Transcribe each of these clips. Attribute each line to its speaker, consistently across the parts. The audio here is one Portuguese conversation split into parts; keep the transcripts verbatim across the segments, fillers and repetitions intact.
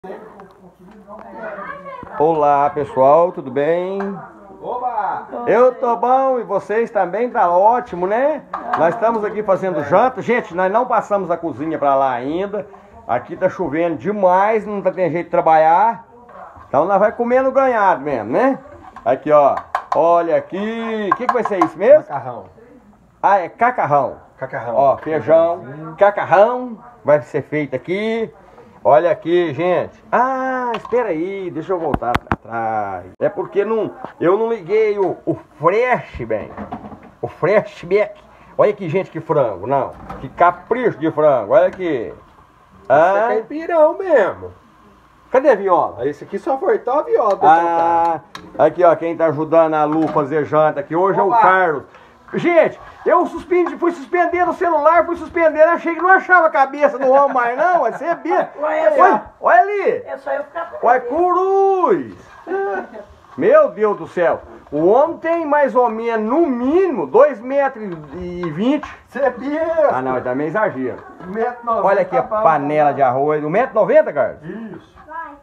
Speaker 1: Olá pessoal, tudo bem?
Speaker 2: Oba!
Speaker 1: Eu tô bom e vocês também? Tá ótimo, né? Nós estamos aqui fazendo janta. Gente, nós não passamos a cozinha pra lá ainda. Aqui tá chovendo demais, não tá tendo jeito de trabalhar. Então nós vai comendo ganhado mesmo, né? Aqui, ó. Olha aqui. O que, que vai ser isso mesmo?
Speaker 2: Cacarrão.
Speaker 1: Ah, é cacarrão.
Speaker 2: Cacarrão.
Speaker 1: Ó, feijão, cacarrão vai ser feito aqui. Olha aqui, gente. Ah, espera aí, deixa eu voltar pra trás. É porque não, eu não liguei o, o fresh, bem. O fresh back. Olha aqui, gente, que frango. Não, que capricho de frango. Olha aqui.
Speaker 2: Ah,
Speaker 1: Ah,
Speaker 2: é caipirão mesmo.
Speaker 1: cadê a viola?
Speaker 2: Esse aqui só foi a viola.
Speaker 1: Ah, aqui, ó, quem tá ajudando a Lu fazer janta aqui hoje é o
Speaker 2: Opa.
Speaker 1: Carlos. Gente, eu suspendi, fui suspender o celular, fui suspender, achei que não achava a cabeça do homem mais não, vai ser bicho. Olha, olha ali,
Speaker 3: É só eu ficar com
Speaker 1: olha cruz. Meu Deus do céu, o homem tem mais ou menos, no mínimo, dois metros e vinte.
Speaker 2: Você é besta.
Speaker 1: Ah não, é também exagero.
Speaker 2: um metro e noventa.
Speaker 1: Olha aqui a panela de arroz, um metro e noventa, Carlos?
Speaker 2: Isso.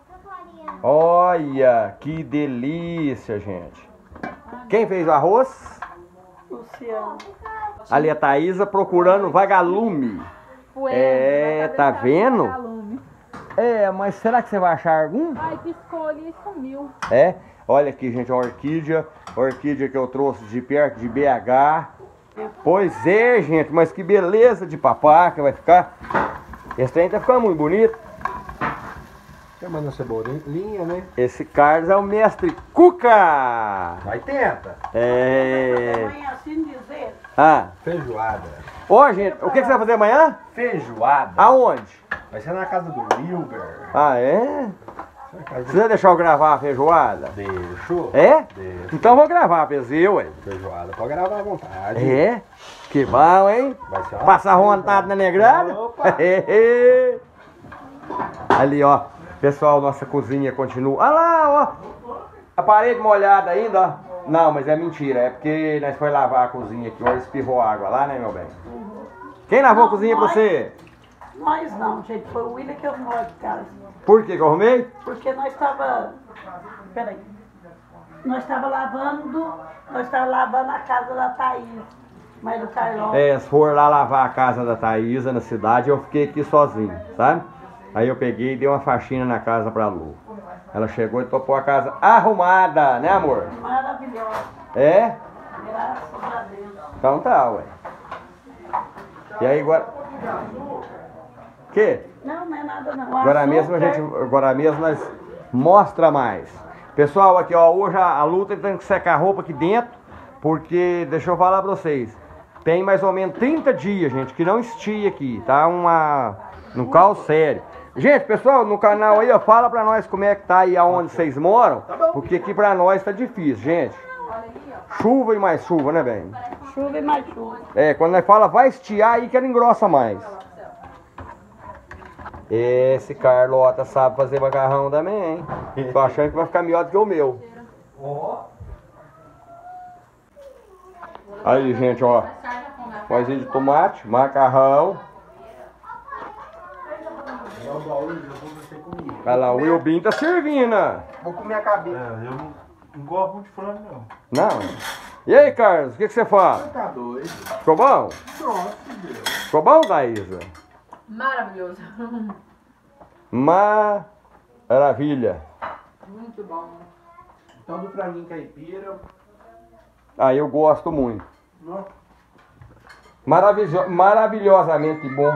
Speaker 1: Olha, que delícia, gente. Quem fez o arroz?
Speaker 3: Luciano.
Speaker 1: Ali a Thaísa procurando vagalume. É, tá vendo? É, mas será que você vai achar algum?
Speaker 4: Ai, piscou ali e sumiu.
Speaker 1: É, olha aqui, gente, a orquídea. A orquídea que eu trouxe de perto de B H. Pois é, gente, mas que beleza de papaca vai ficar. Esse trem tá ficando muito bonito.
Speaker 2: Quer mandar cebolinha, né?
Speaker 1: Esse Carlos é o mestre Cuca.
Speaker 2: Vai, tenta.
Speaker 1: É.
Speaker 3: Amanhã, assim dizer,
Speaker 1: Ah,
Speaker 2: Feijoada.
Speaker 1: ô, gente, o que que você vai fazer amanhã?
Speaker 2: Feijoada.
Speaker 1: Aonde?
Speaker 2: Vai ser na casa do Wilber.
Speaker 1: Ah, é?
Speaker 2: Na casa do...
Speaker 1: Você vai deixar eu gravar a feijoada?
Speaker 2: Deixou?
Speaker 1: É?
Speaker 2: Deixa.
Speaker 1: Então vou gravar pra você, ué.
Speaker 2: Feijoada. Pode gravar à vontade.
Speaker 1: É? Que bom, hein?
Speaker 2: Vai ser uma
Speaker 1: Passar vontade na negrada?
Speaker 2: Opa.
Speaker 1: Ali, ó. Pessoal, nossa cozinha continua. Olha lá, ó. A parede molhada ainda, ó. Não, mas é mentira. É porque nós foi lavar a cozinha aqui. Olha, espirrou água lá, né, meu bem? Quem lavou a cozinha pra você?
Speaker 3: nós não, gente. Foi o William que arrumou de casa.
Speaker 1: Por que que eu arrumei?
Speaker 3: Porque nós estava. Peraí. Nós estava lavando. Nós estava lavando a casa da Thaís. Mas do Carlão.
Speaker 1: É, se for lá lavar a casa da Thaísa na cidade, eu fiquei aqui sozinho, sabe? Aí eu peguei e dei uma faxina na casa pra Lu. Ela chegou e topou a casa arrumada, né, amor?
Speaker 3: Maravilhosa.
Speaker 1: É?
Speaker 3: Graças a Deus.
Speaker 1: Então tá, ué. E aí agora... Que?
Speaker 3: Não, não é nada não.
Speaker 1: Agora
Speaker 3: Açúcar,
Speaker 1: mesmo a gente... Agora mesmo nós mostra mais. Pessoal, aqui ó, hoje a, a Lu tá tendo que secar a roupa aqui dentro, porque, deixa eu falar pra vocês, tem mais ou menos trinta dias, gente, que não estia aqui, tá? Uma... Um caos sério. Gente, pessoal, no canal aí, ó, fala pra nós como é que tá aí aonde vocês moram, porque aqui pra nós tá difícil, gente. Chuva e mais chuva, né, bem?
Speaker 3: Chuva e mais chuva.
Speaker 1: É, quando nós fala vai estiar aí que ela engrossa mais. Esse Carlota sabe fazer macarrão também, hein? Tô achando que vai ficar melhor do que o meu. Aí, gente, ó. Poezinho de tomate, macarrão. Olha lá, o Wilbin tá servindo.
Speaker 2: Vou comer a cabeça. É, eu não, não gosto muito de frango, não.
Speaker 1: Não? E aí, Carlos, o que, que você fala?
Speaker 2: Tá doido.
Speaker 1: Ficou bom?
Speaker 2: Nossa, Deus.
Speaker 1: Ficou bom, Thaísa?
Speaker 4: Maravilhoso.
Speaker 1: Maravilha.
Speaker 4: Muito bom.
Speaker 2: Então do franguinho caipira.
Speaker 1: Ah, eu gosto muito.
Speaker 2: Não.
Speaker 1: Maravilho maravilhosamente bom.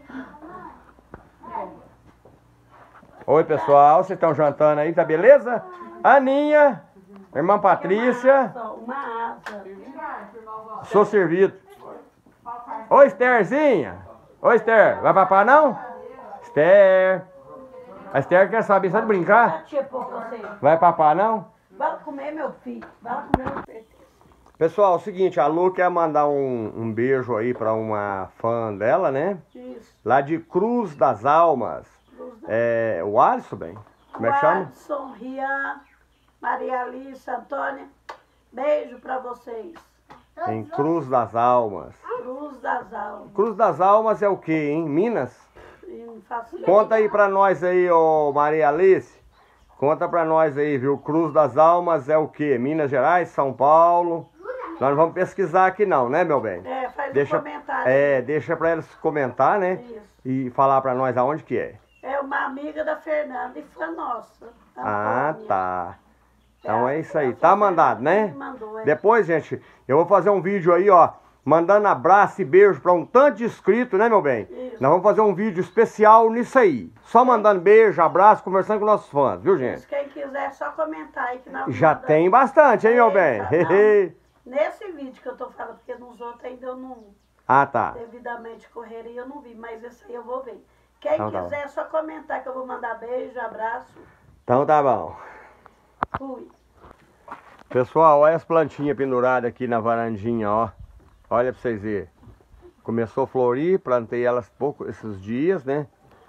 Speaker 1: Oi, pessoal, vocês estão jantando aí, tá beleza? Aninha, irmã Patrícia,
Speaker 3: Uma asa.
Speaker 1: sou servido. Oi, Estherzinha. Oi, Esther, vai papar não? Esther. A Esther quer saber, sabe brincar?
Speaker 3: A tia por você.
Speaker 1: Vai papar não?
Speaker 3: Vai comer, meu filho. Vai comer, meu filho.
Speaker 1: Pessoal, é o seguinte, a Lu quer mandar um, um beijo aí pra uma fã dela, né?
Speaker 3: Isso.
Speaker 1: Lá de Cruz das Almas. É, o Alisson, bem? Como é que chama?
Speaker 3: Watson, Rian, Maria Alice, Antônia. Beijo pra vocês.
Speaker 1: Em Cruz das Almas.
Speaker 3: Cruz das Almas.
Speaker 1: Cruz das Almas é o quê, hein? Minas?
Speaker 3: Em não faço ideia.
Speaker 1: Conta aí pra nós aí, ô Maria Alice. Conta pra nós aí, viu? Cruz das Almas é o quê? Minas Gerais, São Paulo? Nós não vamos pesquisar aqui não, né, meu bem?
Speaker 3: É, faz
Speaker 1: deixa,
Speaker 3: um comentário.
Speaker 1: É, deixa pra eles comentar, né?
Speaker 3: Isso.
Speaker 1: E falar pra nós aonde que é.
Speaker 3: É uma amiga da Fernanda e fã nossa.
Speaker 1: Ah,
Speaker 3: Antônia.
Speaker 1: tá. Então é isso aí.
Speaker 3: a
Speaker 1: Tá
Speaker 3: Fernanda
Speaker 1: mandado,
Speaker 3: que
Speaker 1: né?
Speaker 3: me mandou, é.
Speaker 1: Depois, gente, eu vou fazer um vídeo aí, ó. Mandando abraço e beijo pra um tanto de inscritos, né, meu bem?
Speaker 3: Isso.
Speaker 1: Nós vamos fazer um vídeo especial nisso aí. Só mandando beijo, abraço, conversando com nossos fãs, viu, gente?
Speaker 3: Isso, quem quiser é só comentar aí que nós
Speaker 1: Já
Speaker 3: manda-
Speaker 1: tem bastante, hein, meu
Speaker 3: É,
Speaker 1: bem?
Speaker 3: não. Nesse vídeo que eu tô falando, porque nos outros ainda eu não,
Speaker 1: Ah, tá.
Speaker 3: devidamente correria, eu não vi, mas esse aí eu vou ver. Quem
Speaker 1: Então tá
Speaker 3: quiser é só comentar que eu vou mandar beijo, abraço,
Speaker 1: Então tá bom.
Speaker 3: fui.
Speaker 1: Pessoal, olha as plantinhas penduradas aqui na varandinha, ó. Olha pra vocês verem. Começou a florir, plantei elas pouco esses dias, né?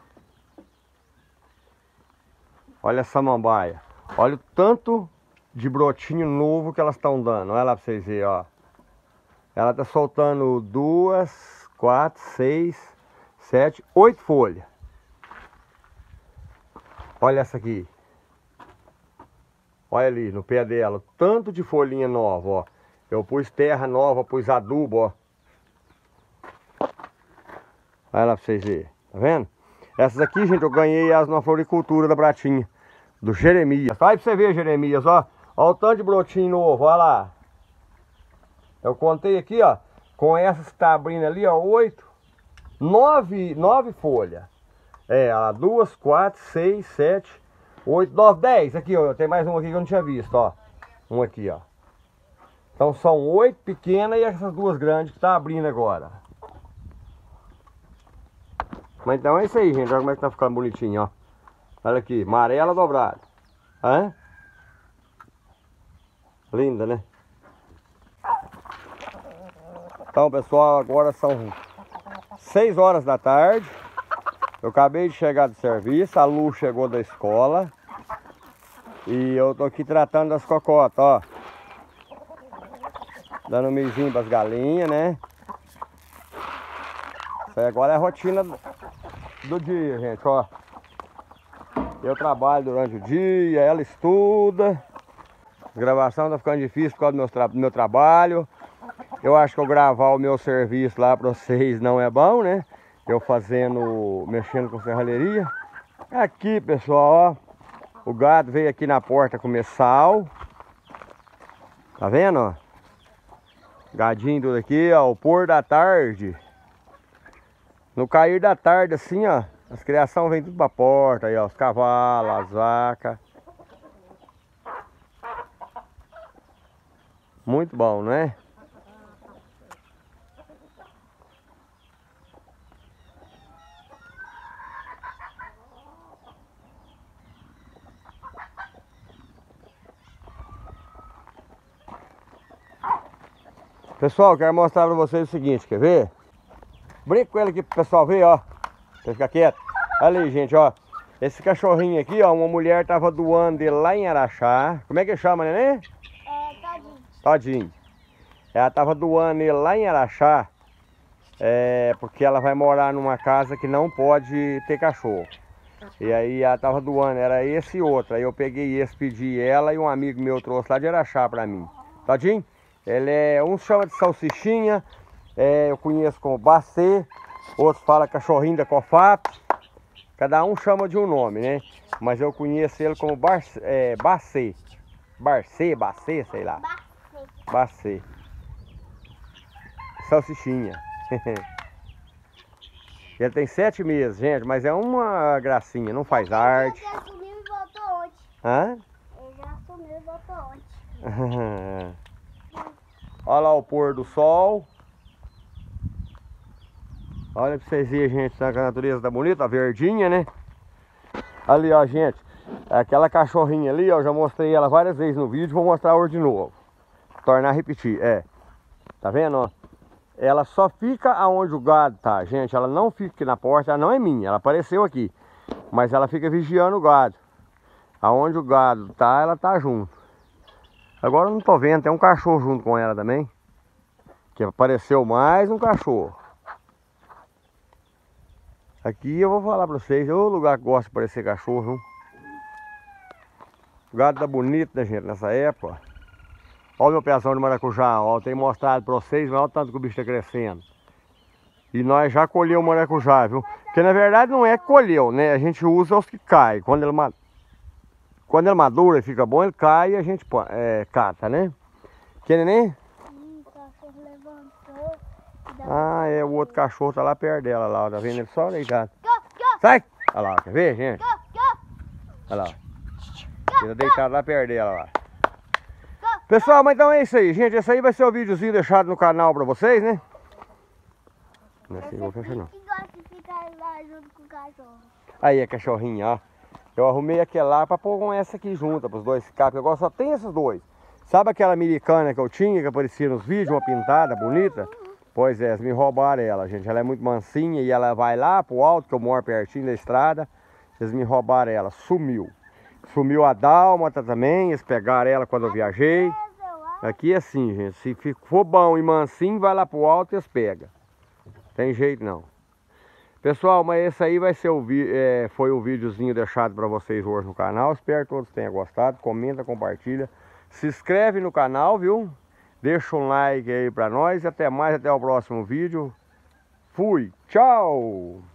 Speaker 1: Olha essa samambaia. Olha o tanto de brotinho novo que elas estão dando. Olha lá pra vocês verem, ó. Ela tá soltando duas, quatro, seis, sete, oito folhas. Olha essa aqui. Olha ali no pé dela, tanto de folhinha nova, ó. Eu pus terra nova, pus adubo, ó. Olha lá pra vocês verem, tá vendo? Essas aqui, gente, eu ganhei elas na floricultura da Pratinha, do Jeremias. Vai pra você ver, Jeremias, ó. Olha o tanto de brotinho novo, olha lá. Eu contei aqui, ó, com essas que tá abrindo ali, ó, oito, nove, nove folhas. É, ó, duas, quatro, seis, sete, oito, nove, dez. Aqui, ó, tem mais um aqui que eu não tinha visto, ó. Um aqui, ó. Então são oito pequenas e essas duas grandes que tá abrindo agora. Mas então é isso aí, gente. Olha como é que tá ficando bonitinho, ó. Olha aqui, amarela dobrada. Hã? Linda, né? Então, pessoal, agora são seis horas da tarde. Eu acabei de chegar do serviço, a Lu chegou da escola. E eu tô aqui tratando das cocotas, ó. Dando um mizinho pras galinhas, né? Isso aí agora é a rotina do dia, gente, ó. Eu trabalho durante o dia, ela estuda. A gravação tá ficando difícil por causa do meu, tra do meu trabalho. Eu acho que eu gravar o meu serviço lá pra vocês não é bom, né? Eu fazendo, mexendo com serralheria. Aqui, pessoal, ó. O gado veio aqui na porta comer sal. Tá vendo, ó? Gadinho tudo aqui, ó. O pôr da tarde. No cair da tarde, assim, ó. As criações vêm tudo pra porta aí, ó. Os cavalos, as vacas. Muito bom, não é? Pessoal, quero mostrar pra vocês o seguinte, quer ver? Brinca com ele aqui pro pessoal ver, ó. Pra ficar quieto. Olha aí, gente, ó. Esse cachorrinho aqui, ó, uma mulher tava doando ele lá em Araxá. Como é que chama, neném?
Speaker 5: É, tadinho.
Speaker 1: Todinho. Ela tava doando ele lá em Araxá. É, porque ela vai morar numa casa que não pode ter cachorro. E aí ela tava doando, era esse e outro. Aí eu peguei esse, pedi ela e um amigo meu trouxe lá de Araxá pra mim. Todinho? Ele é, um chama de salsichinha, é, eu conheço como Bacê, outros falam cachorrinho da Cofap, cada um chama de um nome, né? Mas eu conheço ele como Bar, é, Bacê, Barcê, Bacê, sei lá, Bacê, salsichinha. Ele tem sete meses, gente, mas é uma gracinha, não faz arte.
Speaker 5: Ele já sumiu e voltou ontem.
Speaker 1: Hã?
Speaker 5: Ele já sumiu e voltou ontem.
Speaker 1: Olha lá o pôr do sol. Olha pra vocês verem, gente, a natureza tá bonita, a verdinha, né? Ali, ó, gente, aquela cachorrinha ali, ó, eu já mostrei ela várias vezes no vídeo, vou mostrar hoje de novo. Tornar a repetir, é. Tá vendo, ó? Ela só fica aonde o gado tá, gente. Ela não fica aqui na porta, ela não é minha, ela apareceu aqui. Mas ela fica vigiando o gado. Aonde o gado tá, ela tá junto. Agora eu não tô vendo, tem um cachorro junto com ela também. Que apareceu mais um cachorro. Aqui eu vou falar pra vocês, é o lugar que gosta de parecer cachorro, viu? O gado tá bonito, né, gente, nessa época. Olha o meu pezão de maracujá, ó, eu tenho mostrado pra vocês, mas olha o tanto que o bicho tá crescendo. E nós já colheu o maracujá, viu? Porque na verdade não é que colheu, né? A gente usa os que caem. Quando ele, ma... Quando ele madura e fica bom, ele cai e a gente é, cata, né? Que neném?
Speaker 5: Hum, o cachorro levantou.
Speaker 1: Ah, é, o outro cachorro tá lá perto dela, lá, tá vendo? Ele só deitado.
Speaker 5: Go, go,
Speaker 1: Sai! Olha lá, quer ver, gente?
Speaker 5: go, go.
Speaker 1: Olha lá. Ele tá deitado lá perto dela, lá. Pessoal, mas então é isso aí, gente. Esse aí vai ser o videozinho deixado no canal pra vocês, né? Não é assim, vou fechar não.
Speaker 5: Que gosta de ficar lá junto com o cachorro.
Speaker 1: Aí, a cachorrinha, ó. Eu arrumei aquela lá pra pôr com essa aqui junta, pros dois ficar, porque agora só tem esses dois. Sabe aquela americana que eu tinha, que aparecia nos vídeos, uma pintada bonita? Pois é, eles me roubaram ela, gente. Ela é muito mansinha e ela vai lá pro alto, que eu moro pertinho da estrada. Eles me roubaram ela, sumiu. Sumiu a dálmata também, eles pegaram ela quando eu viajei. Aqui é assim, gente, se for bom e mansinho, vai lá pro alto e eles pegam. Tem jeito não. Pessoal, mas esse aí vai ser o é, foi o videozinho deixado para vocês hoje no canal. Espero que todos tenham gostado. Comenta, compartilha. Se inscreve no canal, viu? Deixa um like aí para nós. E até mais, até o próximo vídeo. Fui, tchau!